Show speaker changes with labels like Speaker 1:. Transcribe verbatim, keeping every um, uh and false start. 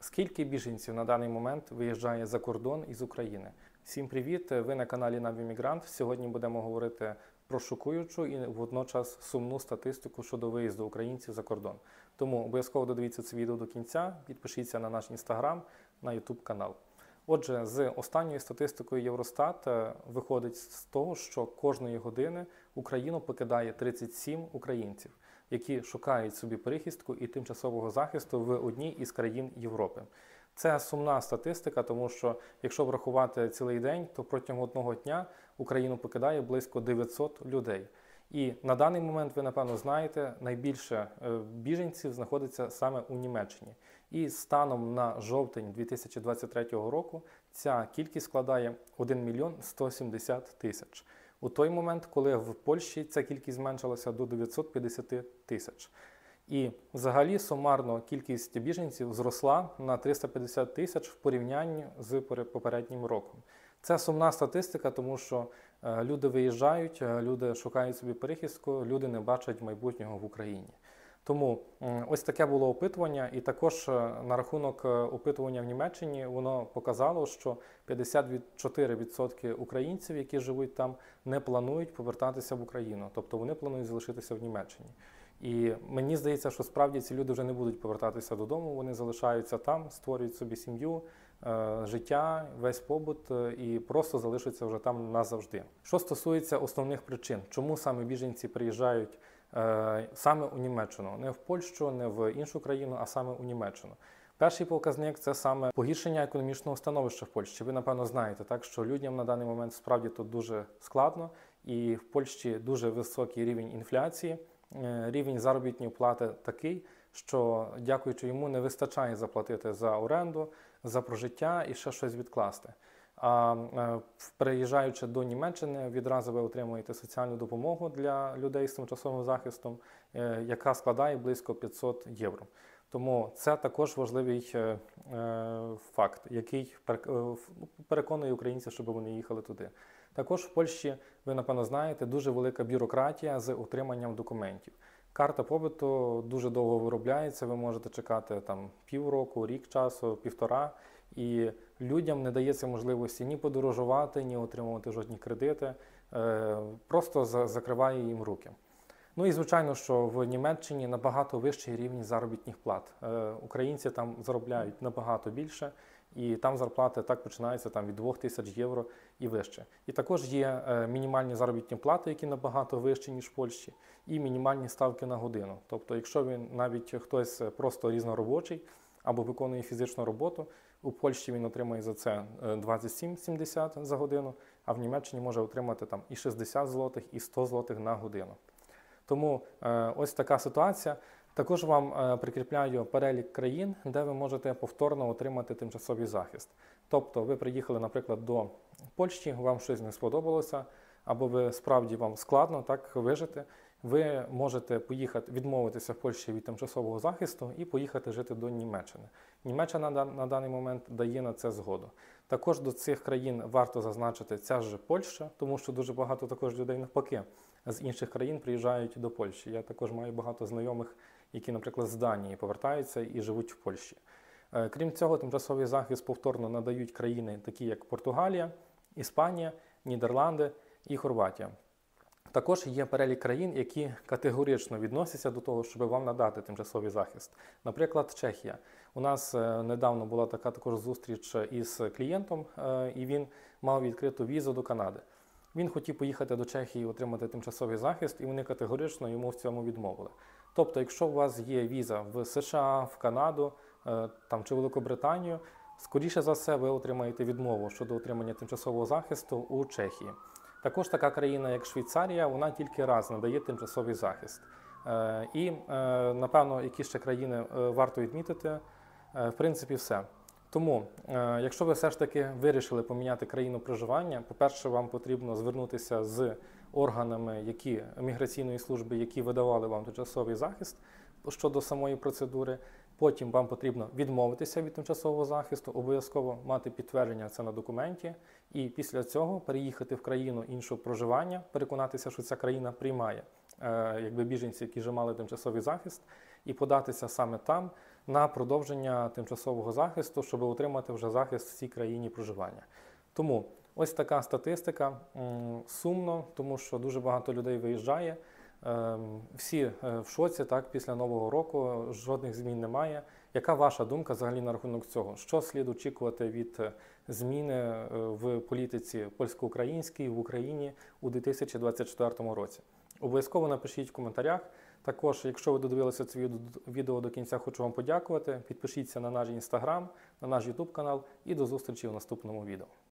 Speaker 1: Скільки біженців на даний момент виїжджає за кордон із України? Всім привіт! Ви на каналі Навіммігрант. Сьогодні будемо говорити про шокуючу і водночас сумну статистику щодо виїзду українців за кордон. Тому обов'язково додивіться це відео до кінця, підпишіться на наш інстаграм, на ютуб канал. Отже, з останньою статистикою Євростат виходить з того, що кожної години Україну покидає тридцять сім українців, які шукають собі прихистку і тимчасового захисту в одній із країн Європи. Це сумна статистика, тому що якщо врахувати цілий день, то протягом одного дня Україну покидає близько дев'ятсот людей. І на даний момент, ви напевно знаєте, найбільше біженців знаходиться саме у Німеччині. І станом на жовтень дві тисячі двадцять третього року ця кількість складає один мільйон сто сімдесят тисяч. У той момент, коли в Польщі ця кількість зменшилася до дев'ятсот п'ятдесят тисяч. І взагалі сумарно кількість біженців зросла на триста п'ятдесят тисяч в порівнянні з попереднім роком. Це сумна статистика, тому що люди виїжджають, люди шукають собі прихистку, люди не бачать майбутнього в Україні. Тому ось таке було опитування, і також на рахунок опитування в Німеччині воно показало, що п'ятдесят чотири відсотки українців, які живуть там, не планують повертатися в Україну, тобто вони планують залишитися в Німеччині. І мені здається, що справді ці люди вже не будуть повертатися додому, вони залишаються там, створюють собі сім'ю, життя, весь побут і просто залишаться вже там назавжди. Що стосується основних причин, чому саме біженці приїжджають саме у Німеччину, не в Польщу, не в іншу країну, а саме у Німеччину. Перший показник – це саме погіршення економічного становища в Польщі. Ви, напевно, знаєте, так, що людям на даний момент справді тут дуже складно, і в Польщі дуже високий рівень інфляції, рівень заробітної плати такий, що, дякуючи йому, не вистачає заплатити за оренду, за прожиття і ще щось відкласти. А приїжджаючи до Німеччини, відразу ви отримуєте соціальну допомогу для людей з тимчасовим захистом, яка складає близько п'ятсот євро. Тому це також важливий факт, який переконує українців, щоб вони їхали туди. Також в Польщі, ви, напевно, знаєте, дуже велика бюрократія з отриманням документів. Карта побиту дуже довго виробляється, ви можете чекати там півроку, рік часу, півтора, і людям не дається можливості ні подорожувати, ні отримувати жодні кредити, просто закриває їм руки. Ну і звичайно, що в Німеччині набагато вищий рівень заробітних плат. Українці там заробляють набагато більше, і там зарплати так починаються там від двох тисяч євро і вище. І також є мінімальні заробітні плати, які набагато вищі, ніж в Польщі, і мінімальні ставки на годину. Тобто, якщо він навіть хтось просто різноробочий або виконує фізичну роботу, у Польщі він отримує за це двадцять сім сімдесят за годину, а в Німеччині може отримати там і шістдесят злотих, і сто злотих на годину. Тому е, ось така ситуація. Також вам е, прикріпляю перелік країн, де ви можете повторно отримати тимчасовий захист. Тобто ви приїхали, наприклад, до Польщі, вам щось не сподобалося, або ви справді вам складно так вижити, ви можете поїхати, відмовитися в Польщі від тимчасового захисту і поїхати жити до Німеччини. Німеччина на, на даний момент дає на це згоду. Також до цих країн варто зазначити ця ж Польща, тому що дуже багато також людей навпаки з інших країн приїжджають до Польщі. Я також маю багато знайомих, які, наприклад, з Данії повертаються і живуть в Польщі. Крім цього, тимчасовий захист повторно надають країни, такі як Португалія, Іспанія, Нідерланди і Хорватія. Також є перелік країн, які категорично відносяться до того, щоб вам надати тимчасовий захист. Наприклад, Чехія. У нас недавно була така також зустріч із клієнтом, і він мав відкриту візу до Канади. Він хотів поїхати до Чехії і отримати тимчасовий захист, і вони категорично йому в цьому відмовили. Тобто, якщо у вас є віза в США, в Канаду там, чи Великобританію, скоріше за все ви отримаєте відмову щодо отримання тимчасового захисту у Чехії. Також така країна, як Швейцарія, вона тільки раз надає тимчасовий захист. І, напевно, які ще країни варто відмітити, в принципі, все. Тому, якщо ви все ж таки вирішили поміняти країну проживання, по-перше, вам потрібно звернутися з органами які, міграційної служби, які видавали вам тимчасовий захист щодо самої процедури. Потім вам потрібно відмовитися від тимчасового захисту, обов'язково мати підтвердження це на документі, і після цього переїхати в країну іншого проживання, переконатися, що ця країна приймає е, якби біженців, які вже мали тимчасовий захист, і податися саме там на продовження тимчасового захисту, щоб отримати вже захист в цій країні проживання. Тому ось така статистика. Сумно, тому що дуже багато людей виїжджає. Всі в шоці, так, після Нового року, жодних змін немає. Яка ваша думка взагалі на рахунок цього? Що слід очікувати від зміни в політиці польсько-українській в Україні у дві тисячі двадцять четвертому році? Обов'язково напишіть в коментарях. Також, якщо ви додивилися це відео до кінця, хочу вам подякувати. Підпишіться на наш інстаграм, на наш ютуб канал і до зустрічі в наступному відео.